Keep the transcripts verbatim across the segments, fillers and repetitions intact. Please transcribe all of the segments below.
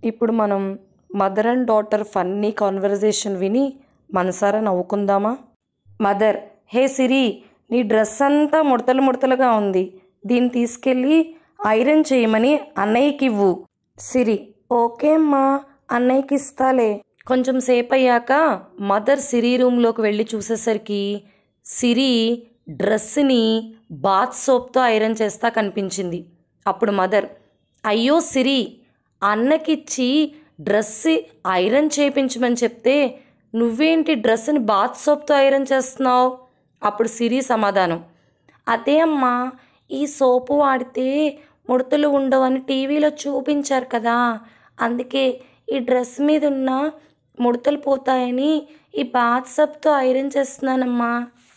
ఇప్పుడు మనం mother and daughter funny conversation విని మనసారా నవ్వుకుందామా? మదర్: హే సిరి, నీ డ్రెస్ అంతా ముడతలు ముడతలుగా ఉంది, దీన్ని తీసుకెళ్ళి ఐరన్ చేయమని అన్నయ్యకి ఇవ్వు. సిరి: ఓకే అమ్మా, అన్నయ్యకి ఇస్తాలే. కొంచెం సేపు అయ్యాక మదర్ సిరి రూమ్లోకి వెళ్ళి చూసేసరికి సిరి డ్రెస్ని బాత్ సోప్తో ఐరన్ చేస్తా కనిపించింది. అప్పుడు మదర్: అయ్యో సిరి, అన్నకిచ్చి డ్రెస్ ఐరన్ చేయించమని చెప్తే నువ్వేంటి డ్రెస్ని బాత్ సోప్తో ఐరన్ చేస్తున్నావు? అప్పుడు సిరి సమాధానం: అదే అమ్మా, ఈ సోపు వాడితే ముడతలు ఉండవని టీవీలో చూపించారు కదా, అందుకే ఈ డ్రెస్ మీద ఉన్న ముడతలు పోతాయని ఈ బాత్ సోప్తో ఐరన్ చేస్తున్నానమ్మా.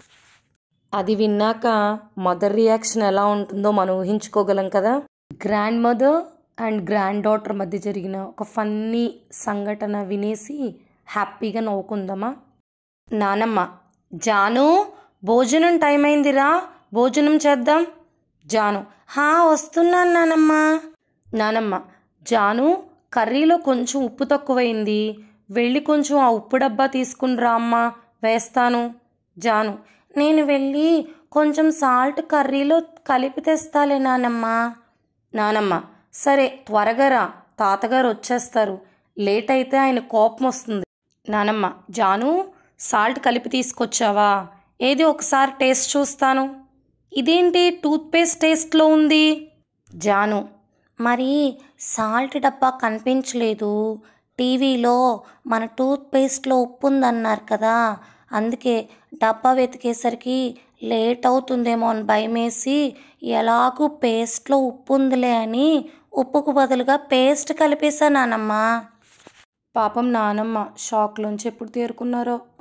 అది విన్నాక మదర్ రియాక్షన్ ఎలా ఉంటుందో మనం ఊహించుకోగలం కదా. Grandmother and granddaughter మధ్య జరిగిన ఒక ఫన్నీ సంఘటన వినేసి హ్యాపీగా నవ్వుకుందామా? నానమ్మ: జాను, భోజనం టైం అయిందిరా, భోజనం చేద్దాం. జాను: హా వస్తున్నాను నానమ్మ. నానమ్మ: జాను, కర్రీలో కొంచెం ఉప్పు తక్కువైంది, వెళ్ళి కొంచెం ఆ ఉప్పు డబ్బా తీసుకుని రా అమ్మా, వేస్తాను. జాను: నేను వెళ్ళి కొంచెం సాల్ట్ కర్రీలో కలిపి తెస్తాలే నానమ్మ. నానమ్మ: సరే త్వరగా రా, తాతగారు వచ్చేస్తారు, లేట్ అయితే ఆయన కోపం వస్తుంది. నానమ్మ: జాను, సాల్ట్ కలిపి తీసుకొచ్చావా? ఏది ఒకసారి టేస్ట్ చూస్తాను. ఇదేంటి టూత్పేస్ట్ టేస్ట్లో ఉంది? జాను: మరి సాల్ట్ డబ్బా కనిపించలేదు, టీవీలో మన టూత్పేస్ట్లో ఉప్పు ఉందన్నారు కదా, అందుకే డబ్బా వెతికేసరికి లేట్ అవుతుందేమో అని భయమేసి ఎలాగూ పేస్ట్లో ఉప్పు ఉందిలే అని ఉప్పుకు బదులుగా పేస్ట్ కలిపేసా నానమ్మ. పాపం నానమ్మ షాక్లోంచి ఎప్పుడు తేరుకున్నారో.